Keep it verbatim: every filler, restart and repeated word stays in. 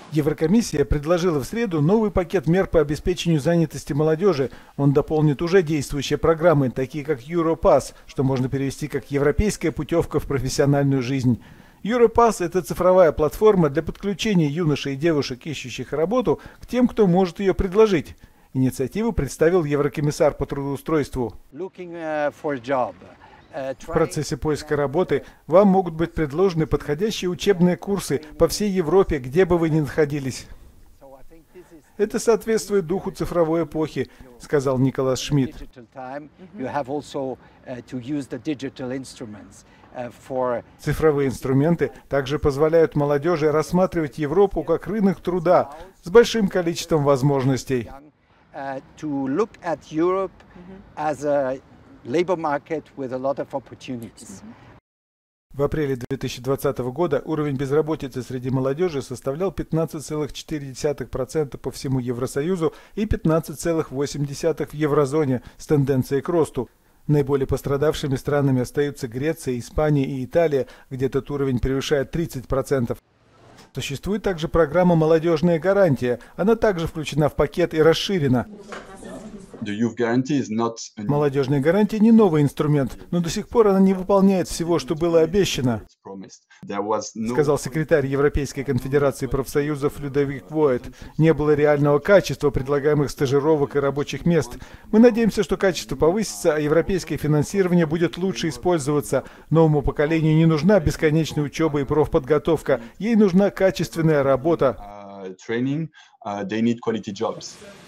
Еврокомиссия предложила в среду новый пакет мер по обеспечению занятости молодежи. Он дополнит уже действующие программы, такие как Europass, что можно перевести как «Европейская путевка в профессиональную жизнь». Europass – это цифровая платформа для подключения юношей и девушек, ищущих работу, к тем, кто может ее предложить. Инициативу представил еврокомиссар по трудоустройству. В процессе поиска работы вам могут быть предложены подходящие учебные курсы по всей Европе, где бы вы ни находились. Это соответствует духу цифровой эпохи, сказал Николас Шмидт. Цифровые инструменты также позволяют молодежи рассматривать Европу как рынок труда с большим количеством возможностей. В апреле две тысячи двадцатого года уровень безработицы среди молодежи составлял пятнадцать целых четыре десятых процента по всему Евросоюзу и пятнадцать целых восемь десятых процента в еврозоне с тенденцией к росту. Наиболее пострадавшими странами остаются Греция, Испания и Италия, где этот уровень превышает тридцать процентов. Существует также программа «Молодежная гарантия». Она также включена в пакет и расширена. Молодежная гарантия не новый инструмент, но до сих пор она не выполняет всего, что было обещано, сказал секретарь Европейской конфедерации профсоюзов Людовик Войт. Не было реального качества предлагаемых стажировок и рабочих мест. Мы надеемся, что качество повысится, а европейское финансирование будет лучше использоваться. Новому поколению не нужна бесконечная учеба и профподготовка. Ей нужна качественная работа.